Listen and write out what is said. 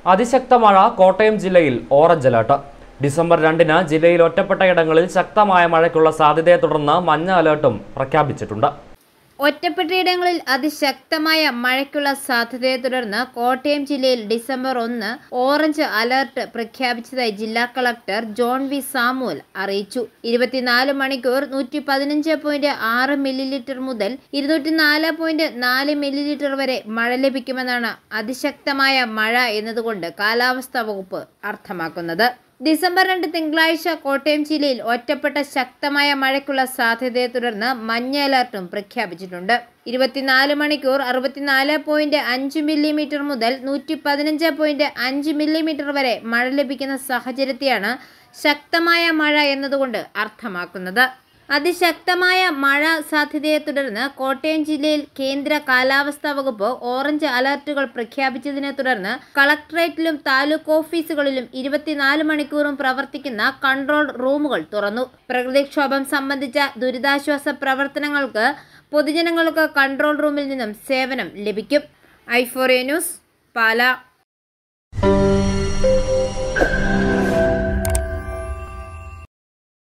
അതിശക്ത മഴ കോട്ടയം ജില്ലയിൽ orange alert. December 2-ന് ജില്ലയിൽ ഒറ്റപ്പെട്ടയിടങ്ങളിൽ ശക്തമായ മഴയ്ക്കുള്ള സാധ്യതയെ തുടർന്ന് മഞ്ഞ അലർട്ടും പ്രഖ്യാപിച്ചിട്ടുണ്ട്. ഒറ്റപ്പെട്ടയിടങ്ങളിൽ അതിശക്തമായ മഴയ്ക്കുള്ള സാധ്യതയെ തുടർന്ന് കോട്ടയം ജില്ലയിൽ ഡിസംബർ 1 ഓറഞ്ച് അലർട്ട് പ്രഖ്യാപിച്ചതായി ജില്ലാ കളക്ടർ ജോൺ വി സാമുവൽ അറിയിച്ചു. 24 മണിക്കൂർ 115.6 മില്ലിലിറ്റർ മുതൽ 204.4 മില്ലിലിറ്റർ വരെ മഴ ലഭിക്കുമെന്നാണ് അതിശക്തമായ മഴ എന്നതുകൊണ്ട് കാലാവസ്ഥാ വകുപ്പ് അർത്ഥമാക്കുന്നത്. ഡിസംബർ 2 തിങ്കളാഴ്ച കോട്ടയം ജില്ലയിൽ ഒറ്റപ്പെട്ട ശക്തമായ മഴയ്ക്കുള്ള സാധ്യതയെ തുടർന്ന് മഞ്ഞ അലർട്ടും പ്രഖ്യാപിച്ചിട്ടുണ്ട്. 24 മണിക്കൂർ 64.5 മില്ലിമീറ്റർ മുതൽ 115.5 മില്ലിമീറ്റർ വരെ മഴ ലഭിക്കുന്ന സാഹചര്യത്തെയാണ് ശക്തമായ മഴ എന്നതുകൊണ്ട് അർത്ഥമാക്കുന്നത്. അതിശക്തമായ മഴ സാധ്യതയെ തുടർന്ന് കോട്ടയം ജില്ലയിൽ കേന്ദ്ര കാലാവസ്ഥാ വകുപ്പ് ഓറഞ്ച് അലർട്ടുകൾ പ്രഖ്യാപിച്ചതിനെ തുടർന്ന് കളക്ടറേറ്റിലും താലൂക്ക് ഓഫീസുകളിലും 24 മണിക്കൂറും പ്രവർത്തിക്കുന്ന കൺട്രോൾ റൂമുകൾ തുറന്നു. പ്രകൃതിക്ഷോഭം സംബന്ധിച്ച ദുരിതാശ്വാസ പ്രവർത്തനങ്ങൾക്ക് പൊതുജനങ്ങൾക്ക് കൺട്രോൾ റൂമിൽ നിന്നും സേവനം ലഭിക്കും. i4a news, Pala.